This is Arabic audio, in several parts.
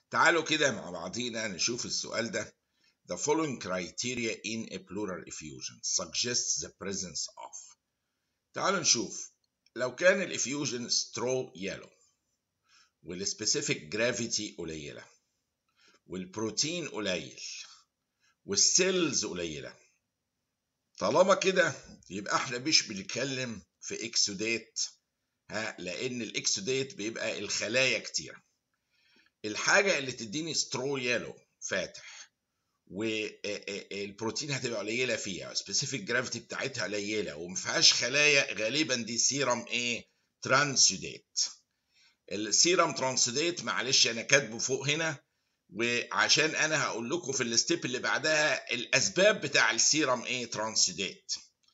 تعالوا كده مع بعضينا نشوف السؤال ده. The following criteria in a pleural effusion suggests the presence of. تعالوا نشوف لو كان الافيوجن straw yellow والسبيسيفيك جرافيتي قليلة والبروتين قليل والسيلز قليلة، طالما كده يبقى احنا مش بنتكلم في اكسوديت، لان الاكسوديت بيبقى الخلايا كتيرة. الحاجة اللي تديني سترو يالو فاتح والبروتين هتبقى قليلة فيها، سبيسيفيك جرافيتي بتاعتها قليلة ومفيهاش خلايا، غالبا دي سيرم ترانسوديت. السيرم ترانسوديت معلش انا كاتبه فوق هنا، وعشان انا هقول لكم في الستيب اللي بعدها الاسباب بتاع السيرم ترانسوديت.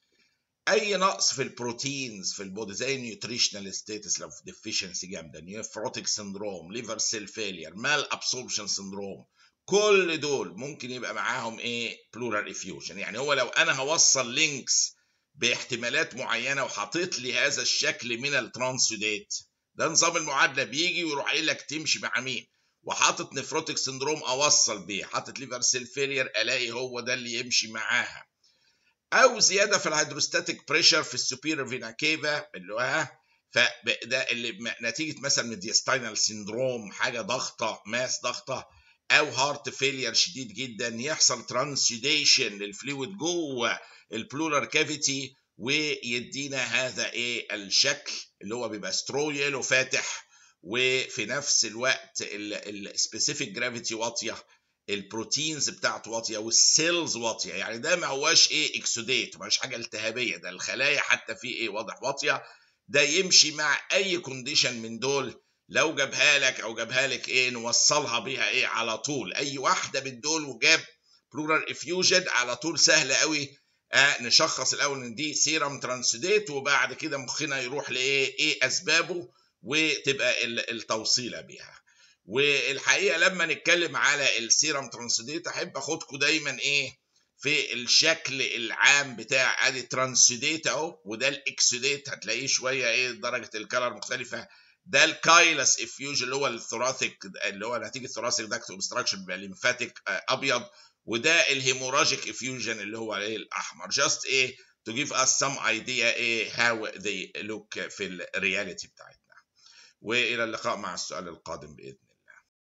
اي نقص في البروتينز في البودي زي النيوتريشنال ستاتس، لو في ديفيشنسي جامده، نيوفروتيك سندروم، ليفر سيل فيلير، مال ابسوربشن سندروم، كل دول ممكن يبقى معاهم بلورال افيوجن. يعني هو لو انا هوصل لينكس باحتمالات معينه وحطيت لي هذا الشكل من الترانسوديت، ده نظام المعادله بيجي ويروح قايل لك تمشي مع مين، وحاطط نيفروتيك سندروم اوصل بيه، حاطط ليفر سيل فيلير الاقي هو ده اللي يمشي معاها، او زياده في الهيدروستاتيك بريشر في السوبيريور فينا كيفا اللي هو فده اللي نتيجه مثلا من ديستاينال سيندروم، حاجه ضغطه، ماس ضغطه، او هارت فيلير شديد جدا، يحصل ترانسيوديشن للفلويد جوه البلورال كافيتي ويدينا هذا الشكل اللي هو بيبقى سترو يلو فاتح، وفي نفس الوقت السبيسيفيك جرافيتي واطيه، البروتينز بتاعته واطيه والسيلز واطيه. يعني ده ما هواش اكسوديت، ما هوش حاجه التهابيه، ده الخلايا حتى فيه واضح واطيه. ده يمشي مع اي كونديشن من دول، لو جابها لك او جابها لك نوصلها بيها على طول، اي واحده من دول وجاب بلورال افيوجن على طول سهل قوي نشخص الاول ان دي سيرم ترانسوديت، وبعد كده مخنا يروح لايه اسبابه وتبقى التوصيله بيها. والحقيقه لما نتكلم على السيرم ترانسوديت احب اخدكم دايما في الشكل العام بتاع ادي ترانسوديت اهو، وده الاكسوديت هتلاقيه شويه درجه الكلر مختلفه. ده الكايلس افيوجن اللي هو الثوراسيك، اللي هو نتيجه ثوراسيك داكت اوبستراكشن بيبقى ليمفاتيك ابيض، وده الهيموراجيك افيوجن اللي هو الاحمر. جاست to give us some idea how they look في الرياليتي بتاعتنا. والى اللقاء مع السؤال القادم باذن الله.